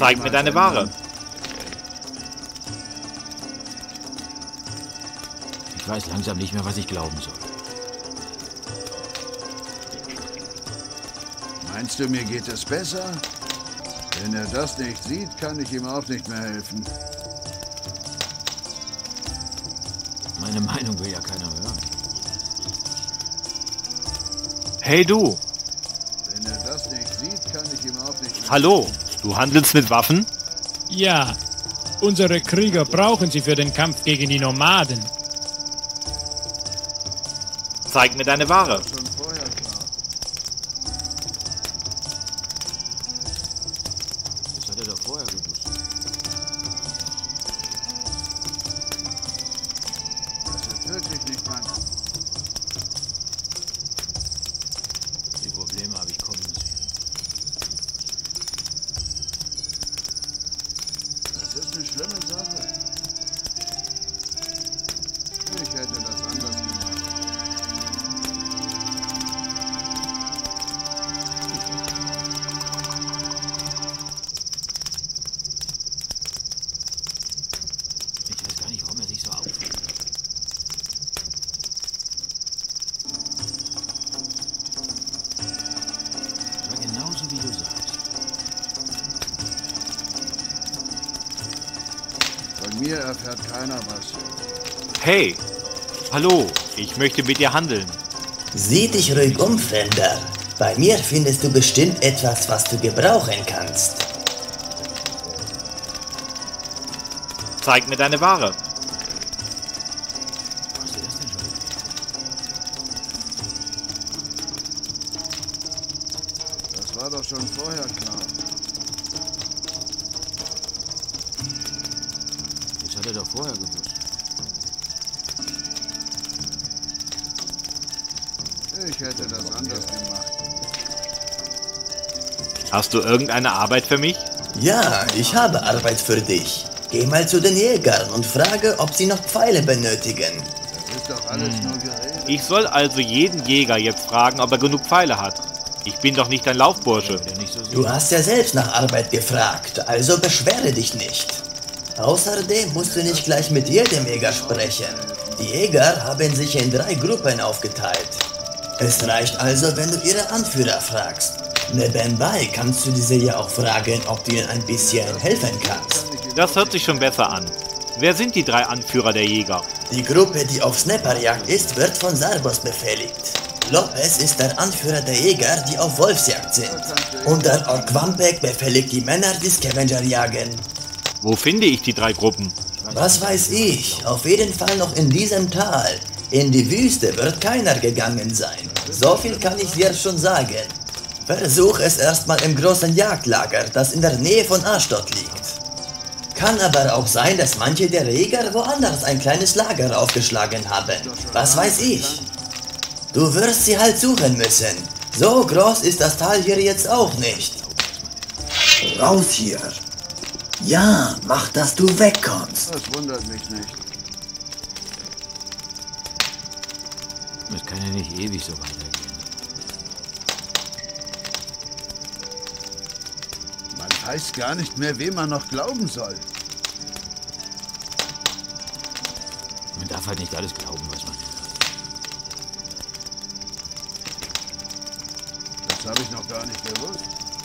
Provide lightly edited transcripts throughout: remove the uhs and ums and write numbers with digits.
Zeig mir deine Ware. Ich weiß langsam nicht mehr, was ich glauben soll. Meinst du, mir geht es besser? Wenn er das nicht sieht, kann ich ihm auch nicht mehr helfen. Meine Meinung will ja keiner hören. Hey du. Wenn er das nicht sieht, kann ich ihm auch nicht mehr Hallo. Du handelst mit Waffen? Ja, unsere Krieger brauchen sie für den Kampf gegen die Nomaden. Zeig mir deine Ware. schon vorher klar. Das hat er doch vorher gewusst. Das ist wirklich nicht mein... Die Probleme habe ich kommen sehen. Das ist eine schlimme Sache. Ich hätte das anders gemacht. Ich weiß gar nicht, warum er sich so aufregt. Aber genauso wie du sagst. Von mir erfährt keiner was. Hey. Hallo. Ich möchte mit dir handeln. Sieh dich ruhig um, Fremder. Bei mir findest du bestimmt etwas, was du gebrauchen kannst. Zeig mir deine Ware. Was ist das denn schon? Das war doch schon vorher klar. Das hat er doch vorher gewusst. Ich hätte das anders gemacht. Hast du irgendeine Arbeit für mich? Ja, ich habe Arbeit für dich. Geh mal zu den Jägern und frage, ob sie noch Pfeile benötigen. Das ist doch alles nur Gerede. Ich soll also jeden Jäger jetzt fragen, ob er genug Pfeile hat. Ich bin doch nicht ein Laufbursche. Der nicht so sieht. Du hast ja selbst nach Arbeit gefragt, also beschwere dich nicht. Außerdem musst du nicht gleich mit jedem Jäger sprechen. Die Jäger haben sich in 3 Gruppen aufgeteilt. Es reicht also, wenn du ihre Anführer fragst. Nebenbei kannst du diese ja auch fragen, ob du ihnen ein bisschen helfen kannst. Das hört sich schon besser an. Wer sind die 3 Anführer der Jäger? Die Gruppe, die auf Snapperjagd ist, wird von Sarbos befehligt. Lopez ist der Anführer der Jäger, die auf Wolfsjagd sind. Und der Ork Wampek befehligt die Männer, die Scavenger jagen. Wo finde ich die 3 Gruppen? Was weiß ich, auf jeden Fall noch in diesem Tal. In die Wüste wird keiner gegangen sein. So viel kann ich dir schon sagen. Versuch es erstmal im großen Jagdlager, das in der Nähe von Ashdod liegt. Kann aber auch sein, dass manche der Jäger woanders ein kleines Lager aufgeschlagen haben. Was weiß ich. Du wirst sie halt suchen müssen. So groß ist das Tal hier jetzt auch nicht. Raus hier. Ja, mach, dass du wegkommst. Das wundert mich nicht. Das kann ja nicht ewig so weitergehen. Man weiß gar nicht mehr, wem man noch glauben soll. Man darf halt nicht alles glauben, was man hört. Das habe ich noch gar nicht gewusst.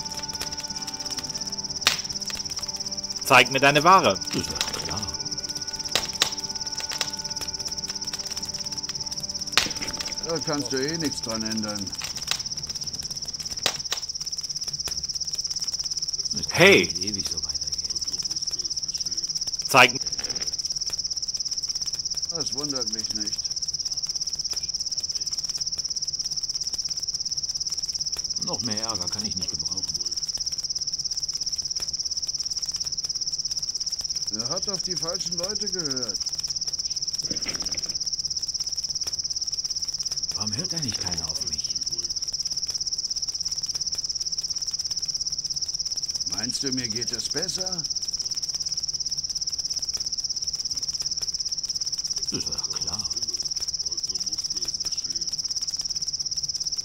Zeig mir deine Ware. Das ist doch klar. Da kannst du eh nichts dran ändern. Das kann Hey. nicht ewig so weitergehen. Zeig mir. Das wundert mich nicht. Noch mehr Ärger kann ich nicht gebrauchen. Er hat auf die falschen Leute gehört. Warum hört eigentlich keiner auf mich? Meinst du, mir geht es besser? Das ist doch klar.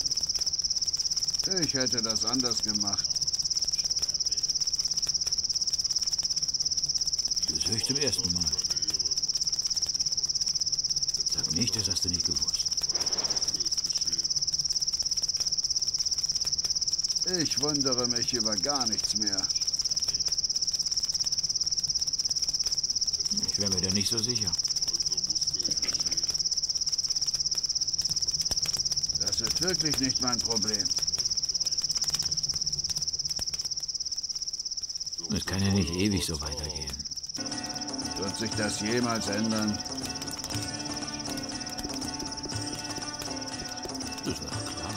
Ich hätte das anders gemacht. Das höre ich zum ersten Mal. Sag nicht, das hast du nicht gewusst. Ich wundere mich über gar nichts mehr. Ich wäre mir da nicht so sicher. Das ist wirklich nicht mein Problem. Es kann ja nicht ewig so weitergehen. Wird sich das jemals ändern? Das war doch klar.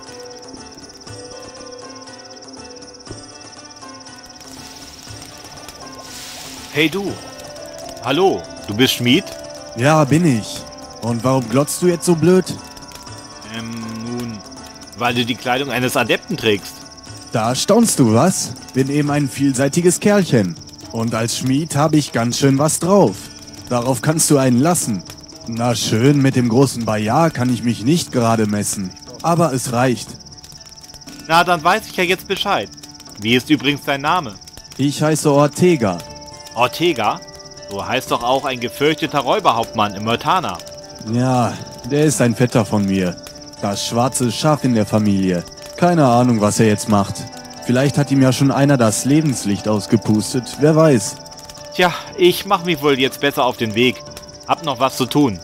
Hey du. Hallo, du bist Schmied? Ja, bin ich. Und warum glotzt du jetzt so blöd? Nun, weil du die Kleidung eines Adepten trägst. Da staunst du, was? Bin eben ein vielseitiges Kerlchen. Und als Schmied habe ich ganz schön was drauf. Darauf kannst du einen lassen. Na schön, mit dem großen Bayard kann ich mich nicht gerade messen. Aber es reicht. Na, dann weiß ich ja jetzt Bescheid. Wie ist übrigens dein Name? Ich heiße Ortega. Ortega? So heißt doch auch ein gefürchteter Räuberhauptmann im Myrtana. Ja, der ist ein Vetter von mir. Das schwarze Schaf in der Familie. Keine Ahnung, was er jetzt macht. Vielleicht hat ihm ja schon einer das Lebenslicht ausgepustet, wer weiß. Tja, ich mach mich wohl jetzt besser auf den Weg. Hab noch was zu tun.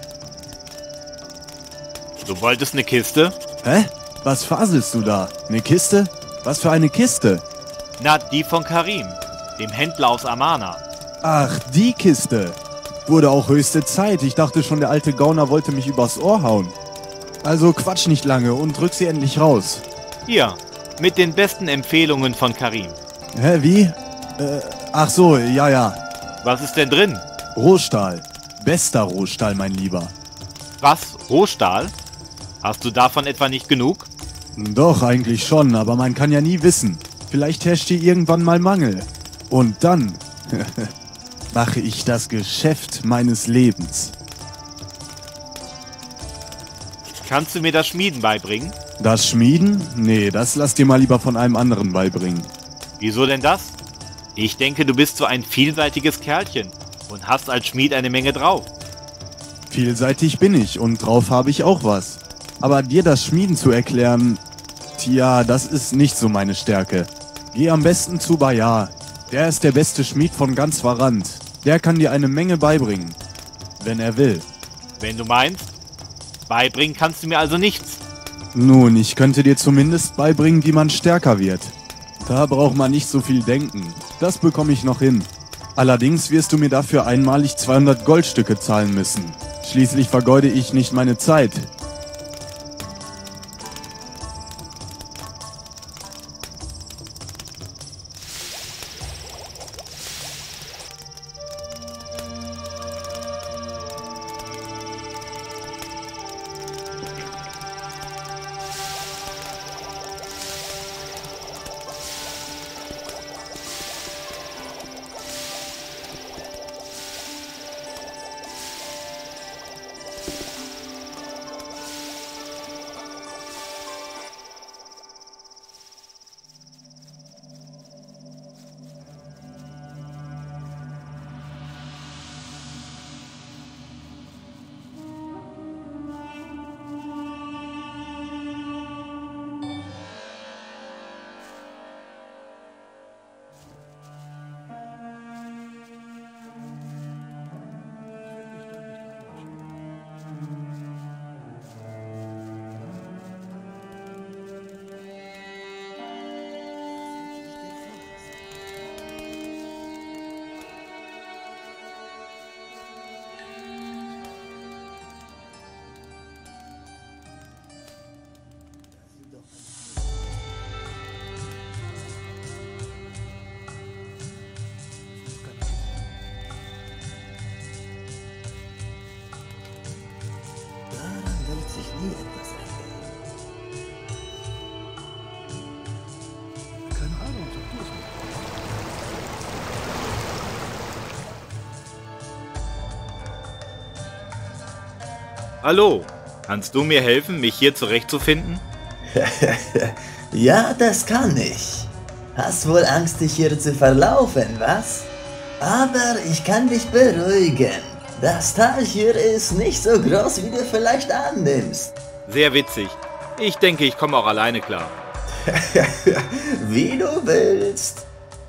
Du wolltest eine Kiste? Hä? Was faselst du da? Eine Kiste? Was für eine Kiste? Na, die von Karim, dem Händler aus Amana. Ach, die Kiste. Wurde auch höchste Zeit. Ich dachte schon, der alte Gauner wollte mich übers Ohr hauen. Also quatsch nicht lange und drück sie endlich raus. Hier, mit den besten Empfehlungen von Karim. Hä, wie? Ach so, ja. Was ist denn drin? Rohstahl. Bester Rohstahl, mein Lieber. Was? Rohstahl? Hast du davon etwa nicht genug? Doch, eigentlich schon, aber man kann ja nie wissen. Vielleicht herrscht hier irgendwann mal Mangel. Und dann mache ich das Geschäft meines Lebens. Kannst du mir das Schmieden beibringen? Das Schmieden? Nee, das lass dir mal lieber von einem anderen beibringen. Wieso denn das? Ich denke, du bist so ein vielseitiges Kerlchen und hast als Schmied eine Menge drauf. Vielseitig bin ich und drauf habe ich auch was. Aber dir das Schmieden zu erklären, tja, das ist nicht so meine Stärke. Geh am besten zu Bayard. Der ist der beste Schmied von ganz Varant. Der kann dir eine Menge beibringen. Wenn er will. Wenn du meinst, beibringen kannst du mir also nichts. Nun, ich könnte dir zumindest beibringen, wie man stärker wird. Da braucht man nicht so viel denken. Das bekomme ich noch hin. Allerdings wirst du mir dafür einmalig 200 Goldstücke zahlen müssen. Schließlich vergeude ich nicht meine Zeit. Wird sich nie etwas ändern. Keine Ahnung, sag du es mir. Hallo, kannst du mir helfen, mich hier zurechtzufinden? Ja, das kann ich. Hast wohl Angst, dich hier zu verlaufen, was? Aber ich kann dich beruhigen. Das Tal hier ist nicht so groß, wie du vielleicht annimmst. Sehr witzig. Ich denke, ich komme auch alleine klar. Wie du willst.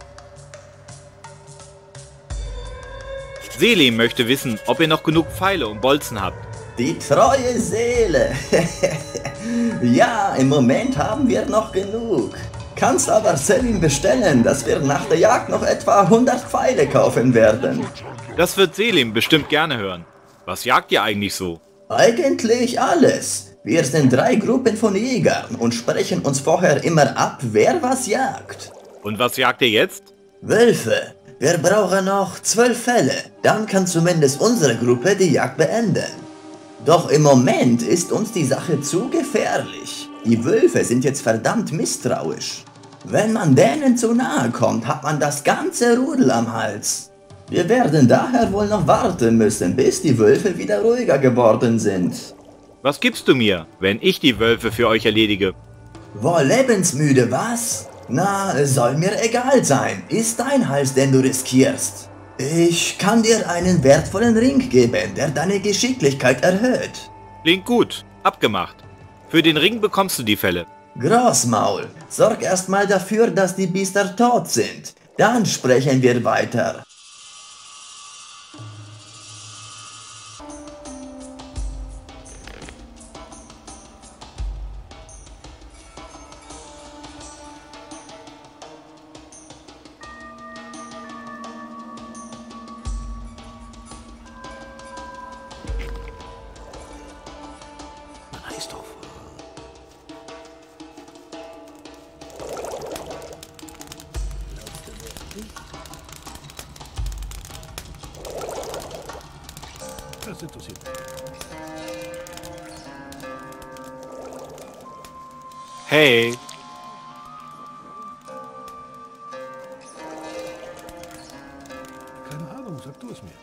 Selim möchte wissen, ob ihr noch genug Pfeile und Bolzen habt. Die treue Seele. Ja, im Moment haben wir noch genug. Kannst aber Selim bestellen, dass wir nach der Jagd noch etwa 100 Pfeile kaufen werden. Das wird Selim bestimmt gerne hören. Was jagt ihr eigentlich so? Eigentlich alles. Wir sind 3 Gruppen von Jägern und sprechen uns vorher immer ab, wer was jagt. Und was jagt ihr jetzt? Wölfe. Wir brauchen noch 12 Fälle. Dann kann zumindest unsere Gruppe die Jagd beenden. Doch im Moment ist uns die Sache zu gefährlich. Die Wölfe sind jetzt verdammt misstrauisch. Wenn man denen zu nahe kommt, hat man das ganze Rudel am Hals. Wir werden daher wohl noch warten müssen, bis die Wölfe wieder ruhiger geworden sind. Was gibst du mir, wenn ich die Wölfe für euch erledige? Wohl lebensmüde, was? Na, es soll mir egal sein. Ist dein Hals, den du riskierst. Ich kann dir einen wertvollen Ring geben, der deine Geschicklichkeit erhöht. Klingt gut. Abgemacht. Für den Ring bekommst du die Felle. Großmaul, sorg erstmal dafür, dass die Biester tot sind. Dann sprechen wir weiter. Hey. Keine Ahnung, sag du es mir.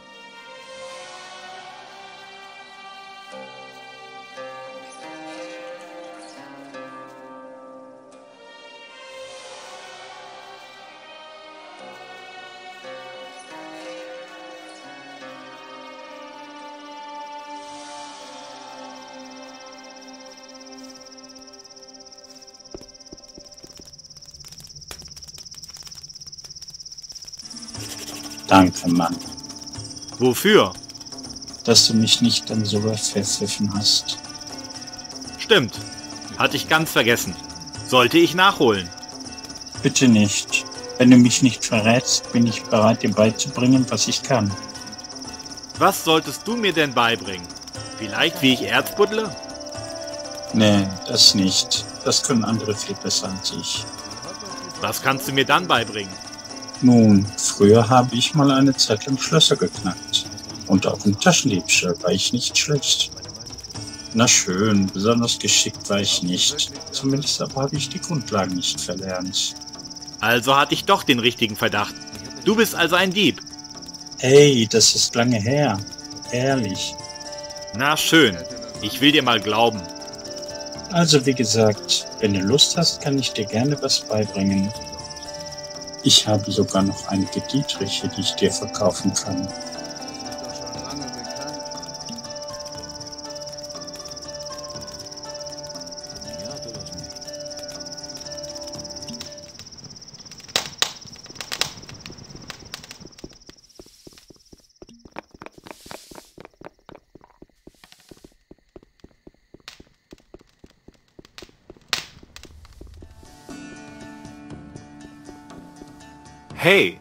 Danke, Mann, Wofür? dass du mich nicht dann so verpfiffen hast. Stimmt. Hatte ich ganz vergessen. Sollte ich nachholen? Bitte nicht. Wenn du mich nicht verrätst, bin ich bereit, dir beizubringen, was ich kann. Was solltest du mir denn beibringen? Vielleicht, wie ich Erz buddle? Nee, das nicht. Das können andere viel besser als ich. Was kannst du mir dann beibringen? Nun, früher habe ich mal eine Zeit lang Schlösser geknackt. Und auch im Taschendiebstahl war ich nicht schlecht. Na schön, besonders geschickt war ich nicht. Zumindest aber habe ich die Grundlagen nicht verlernt. Also hatte ich doch den richtigen Verdacht. Du bist also ein Dieb. Hey, das ist lange her. Ehrlich. Na schön. Ich will dir mal glauben. Also wie gesagt, wenn du Lust hast, kann ich dir gerne was beibringen. Ich habe sogar noch einige Dietriche, die ich dir verkaufen kann. Hey.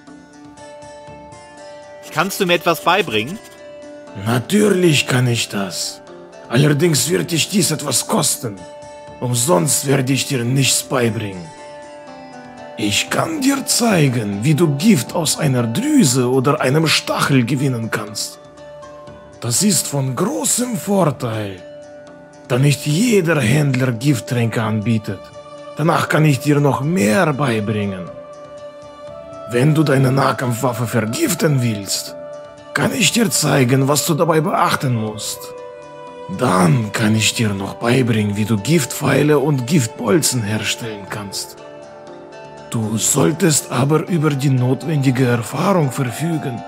Kannst du mir etwas beibringen? Natürlich kann ich das. Allerdings wird dich dies etwas kosten. Umsonst werde ich dir nichts beibringen. Ich kann dir zeigen, wie du Gift aus einer Drüse oder einem Stachel gewinnen kannst. Das ist von großem Vorteil, da nicht jeder Händler Gifttränke anbietet. Danach kann ich dir noch mehr beibringen. Wenn du deine Nahkampfwaffe vergiften willst, kann ich dir zeigen, was du dabei beachten musst. Dann kann ich dir noch beibringen, wie du Giftpfeile und Giftbolzen herstellen kannst. Du solltest aber über die notwendige Erfahrung verfügen.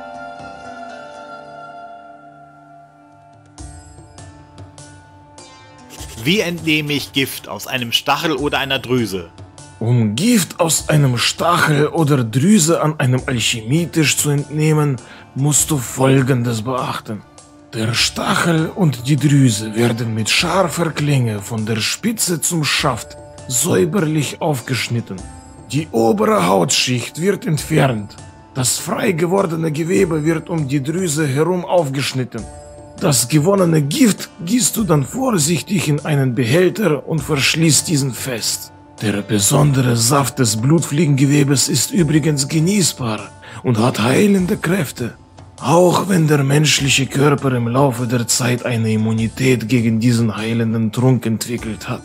Wie entnehme ich Gift aus einem Stachel oder einer Drüse? Um Gift aus einem Stachel oder Drüse an einem Alchemietisch zu entnehmen, musst du Folgendes beachten. Der Stachel und die Drüse werden mit scharfer Klinge von der Spitze zum Schaft säuberlich aufgeschnitten. Die obere Hautschicht wird entfernt. Das frei gewordene Gewebe wird um die Drüse herum aufgeschnitten. Das gewonnene Gift gießt du dann vorsichtig in einen Behälter und verschließt diesen fest. Der besondere Saft des Blutfliegengewebes ist übrigens genießbar und hat heilende Kräfte. Auch wenn der menschliche Körper im Laufe der Zeit eine Immunität gegen diesen heilenden Trunk entwickelt hat.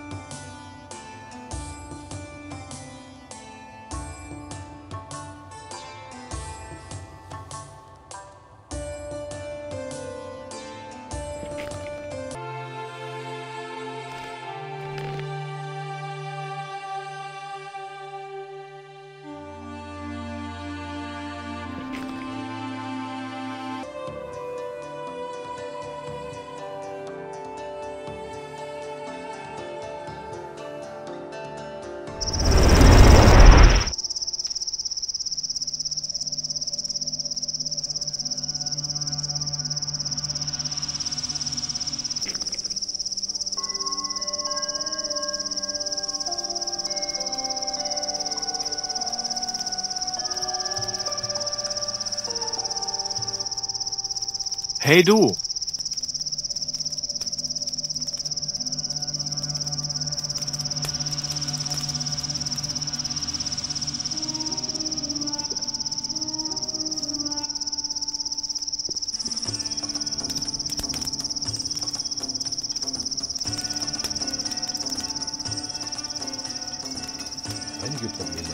Hey du! Einige Probleme.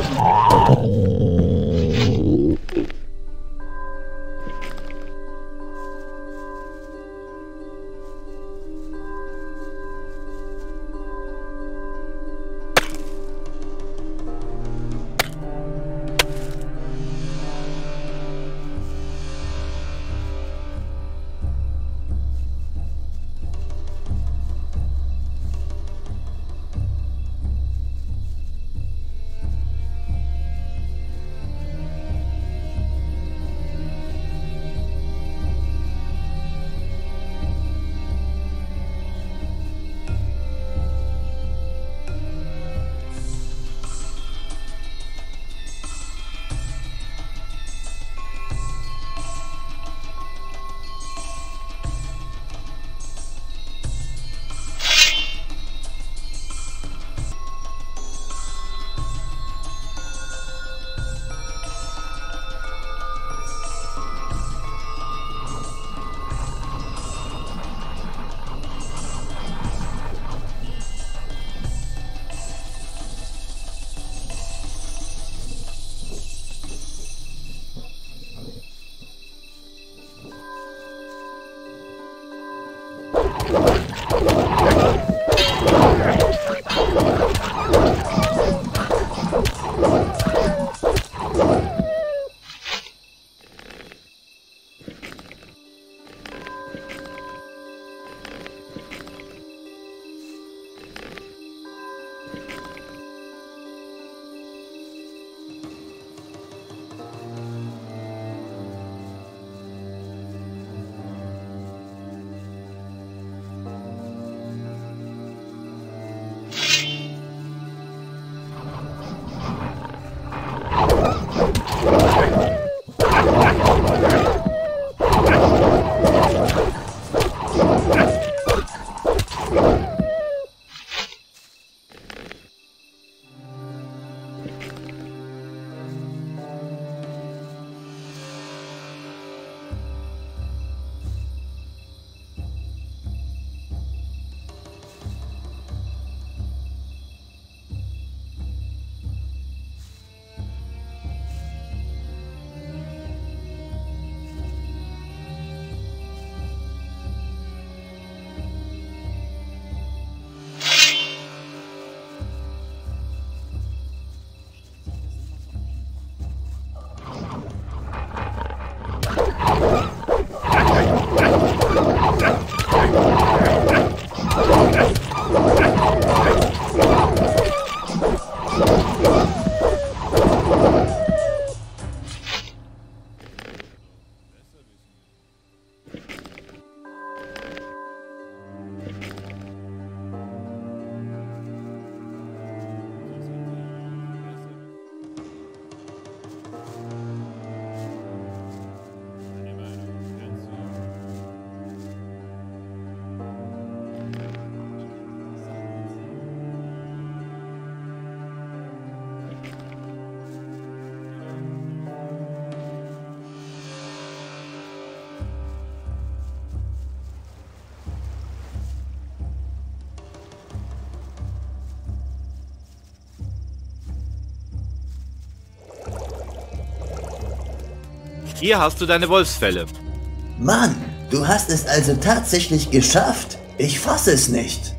Hier hast du deine Wolfsfelle. Mann, du hast es also tatsächlich geschafft? Ich fasse es nicht.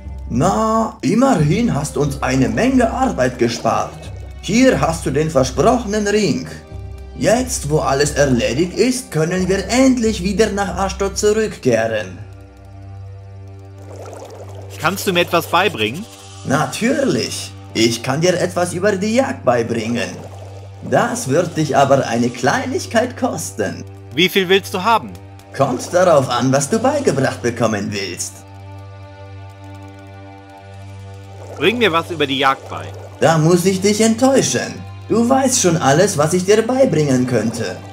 Na, immerhin hast uns eine Menge Arbeit gespart. Hier hast du den versprochenen Ring. Jetzt, wo alles erledigt ist, können wir endlich wieder nach Ashdod zurückkehren. Kannst du mir etwas beibringen? Natürlich. Ich kann dir etwas über die Jagd beibringen. Das wird dich aber eine Kleinigkeit kosten. Wie viel willst du haben? Kommt darauf an, was du beigebracht bekommen willst. Bring mir was über die Jagd bei. Da muss ich dich enttäuschen. Du weißt schon alles, was ich dir beibringen könnte.